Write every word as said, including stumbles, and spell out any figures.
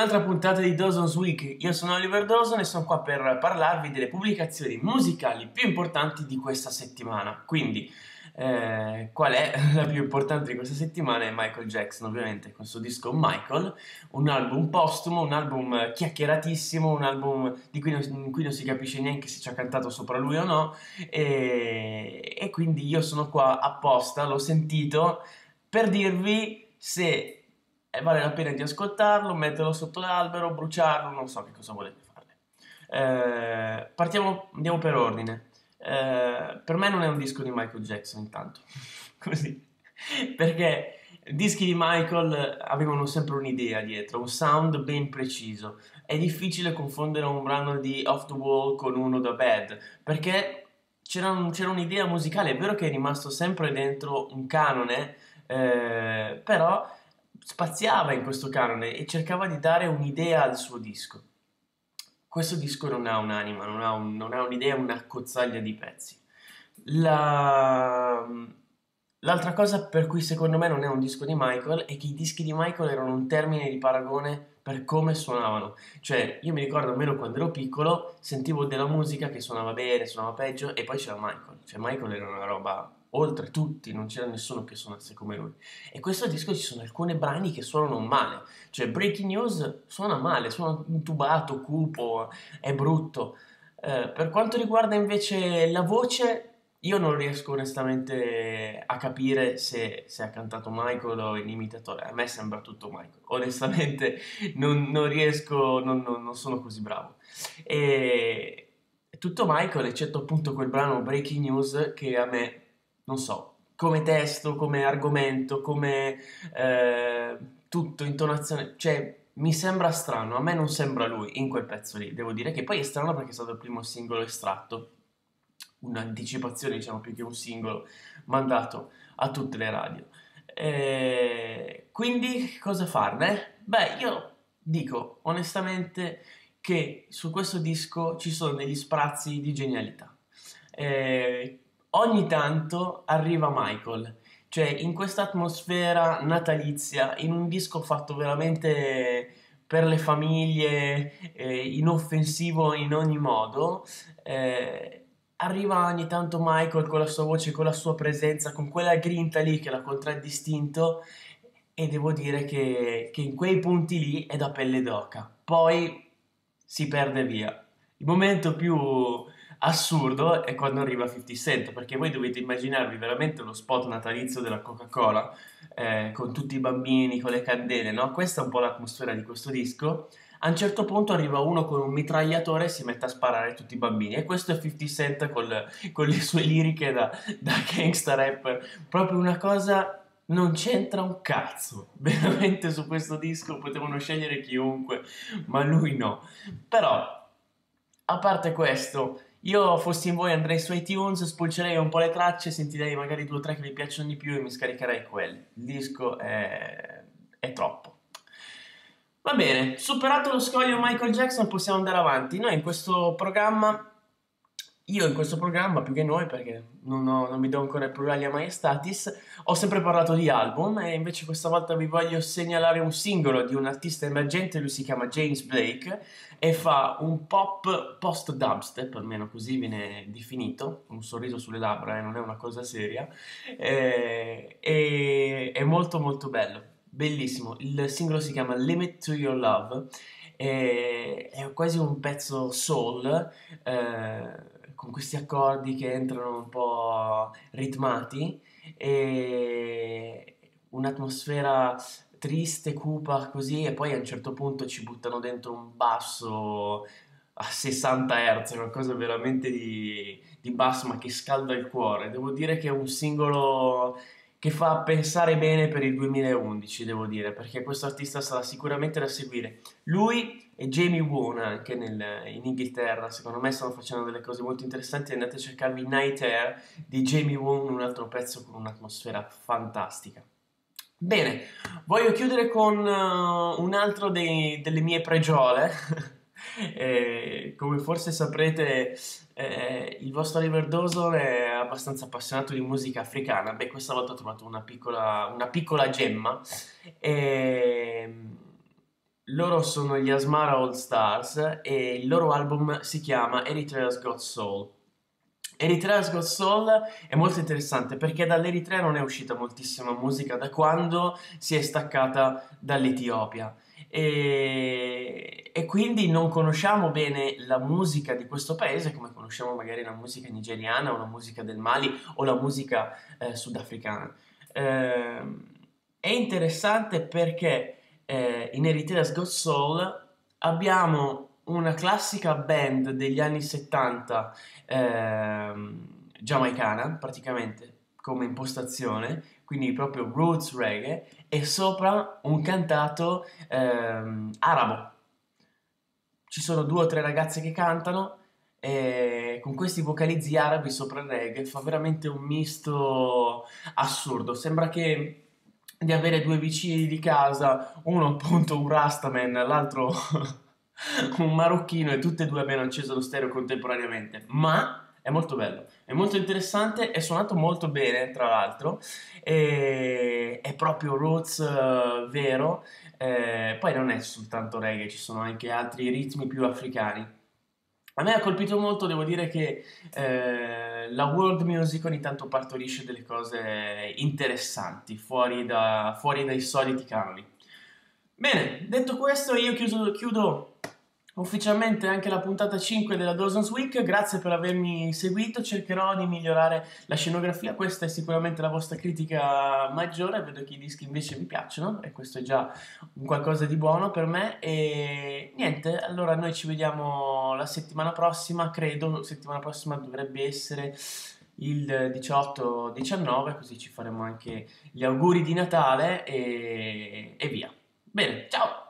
un'altra puntata di Dawson's Week. Io sono Oliver Dawson e sono qua per parlarvi delle pubblicazioni musicali più importanti di questa settimana. Quindi, eh, qual è la più importante di questa settimana? È Michael Jackson, ovviamente, con il suo disco Michael, un album postumo, un album chiacchieratissimo, un album di cui non, in cui non si capisce neanche se ci ha cantato sopra lui o no, e, e quindi io sono qua apposta, l'ho sentito, per dirvi se e vale la pena di ascoltarlo, metterlo sotto l'albero, bruciarlo, non so che cosa volete farne. Eh, partiamo, andiamo per ordine. Eh, per me non è un disco di Michael Jackson, intanto, così, perché i dischi di Michael avevano sempre un'idea dietro, un sound ben preciso. È difficile confondere un brano di Off the Wall con uno da Bad, perché c'era, un, c'era un'idea musicale. È vero che è rimasto sempre dentro un canone, eh, però spaziava in questo canone e cercava di dare un'idea al suo disco. Questo disco non ha un'anima, non ha, un, non ha un'idea, una cozzaglia di pezzi. La... L'altra cosa per cui secondo me non è un disco di Michael è che i dischi di Michael erano un termine di paragone per come suonavano. Cioè, io mi ricordo, almeno quando ero piccolo, sentivo della musica che suonava bene, suonava peggio, e poi c'era Michael. Cioè, Michael era una roba oltre tutti, non c'era nessuno che suonasse come lui. E questo disco ci sono alcuni brani che suonano male. Cioè, Breaking News suona male, suona intubato, cupo, è brutto. Eh, per quanto riguarda invece la voce, io non riesco onestamente a capire se, se ha cantato Michael o in imitatore. A me sembra tutto Michael. Onestamente non, non riesco, non, non- non sono così bravo. E è tutto Michael, eccetto appunto quel brano Breaking News che a me, non so, come testo, come argomento, come eh, tutto, intonazione, cioè mi sembra strano. A me non sembra lui in quel pezzo lì. Devo dire che poi è strano perché è stato il primo singolo estratto, un'anticipazione, diciamo, più che un singolo mandato a tutte le radio. E quindi cosa farne? Beh, io dico onestamente che su questo disco ci sono degli sprazzi di genialità. Eh, ogni tanto arriva Michael, cioè in questa atmosfera natalizia, in un disco fatto veramente per le famiglie, eh, inoffensivo in ogni modo. eh, Arriva ogni tanto Michael con la sua voce, con la sua presenza, con quella grinta lì che l'ha contraddistinto, e devo dire che, che in quei punti lì è da pelle d'oca. Poi si perde via. Il momento più assurdo è quando arriva cinquanta Cent, perché voi dovete immaginarvi veramente lo spot natalizio della Coca-Cola, eh, con tutti i bambini, con le candele, no? Questa è un po' l'atmosfera di questo disco. A un certo punto arriva uno con un mitragliatore e si mette a sparare a tutti i bambini, e questo è cinquanta Cent col- con le sue liriche da, da gangsta rapper, proprio una cosa, non c'entra un cazzo, veramente su questo disco potevano scegliere chiunque, ma lui no. Però, a parte questo, io fossi in voi andrei su iTunes, spulcerei un po' le tracce, sentirei magari due o tre che mi piacciono di più e mi scaricherei quelli. Il disco è, è troppo. Va bene, superato lo scoglio Michael Jackson possiamo andare avanti. Noi in questo programma, io in questo programma più che noi, perché non, ho- non mi do ancora il plurale a Majestatis, ho sempre parlato di album, e invece questa volta vi voglio segnalare un singolo di un artista emergente. Lui si chiama James Blake e fa un pop post-dubstep, almeno così viene definito, un sorriso sulle labbra, eh, non è una cosa seria, eh, e è molto molto bello, bellissimo. Il singolo si chiama Limit to Your Love, e è quasi un pezzo soul, eh, con questi accordi che entrano un po' ritmati, e un'atmosfera triste, cupa così, e poi a un certo punto ci buttano dentro un basso a sessanta hertz, qualcosa veramente di, di basso ma che scalda il cuore. Devo dire che è un singolo che fa pensare bene per il duemilaundici, devo dire, perché questo artista sarà sicuramente da seguire. Lui e Jamie Won anche nel- in Inghilterra, secondo me stanno facendo delle cose molto interessanti. Andate a cercarvi Night Air di Jamie Won, un altro pezzo con un'atmosfera fantastica. Bene, voglio chiudere con uh, un altro dei- delle mie pregiole. Eh, come forse saprete, eh, il vostro Oliver Dawson è abbastanza appassionato di musica africana. Beh, questa volta ho trovato una piccola, una piccola gemma. E, Loro sono gli Asmara All Stars e il loro album si chiama Eritrea's Got Soul. Eritrea's Got Soul è molto interessante perché dall'Eritrea non è uscita moltissima musica da quando si è staccata dall'Etiopia e, e quindi non conosciamo bene la musica di questo paese come conosciamo magari la musica nigeriana o la musica del Mali o la musica eh, sudafricana. Ehm, è interessante perché eh, in Eritrea's Got Soul abbiamo una classica band degli anni settanta ehm, giamaicana, praticamente come impostazione, quindi proprio roots reggae, e sopra un cantato ehm, arabo. Ci sono due o tre ragazze che cantano e con questi vocalizzi arabi sopra il reggae fa veramente un misto assurdo. Sembra che di avere due vicini di casa, uno appunto un Rastaman, l'altro un marocchino e tutte e due abbiano acceso lo stereo contemporaneamente. Ma è molto bello, è molto interessante, è suonato molto bene, tra l'altro, e è proprio roots eh, vero. Eh, poi non è soltanto reggae, ci sono anche altri ritmi più africani. A me ha colpito molto, devo dire che eh, la world music ogni tanto partorisce delle cose interessanti, fuori, da- fuori dai soliti canoni. Bene, detto questo, io chiuso- chiudo ufficialmente anche la puntata cinque della Dawson's Week. Grazie per avermi seguito. Cercherò di migliorare la scenografia. Questa è sicuramente la vostra critica maggiore. Vedo che i dischi invece vi piacciono, e questo è già un qualcosa di buono per me. E niente, allora noi ci vediamo la settimana prossima. Credo, settimana prossima dovrebbe essere il diciotto diciannove, così ci faremo anche gli auguri di Natale e, e via. Bene, ciao!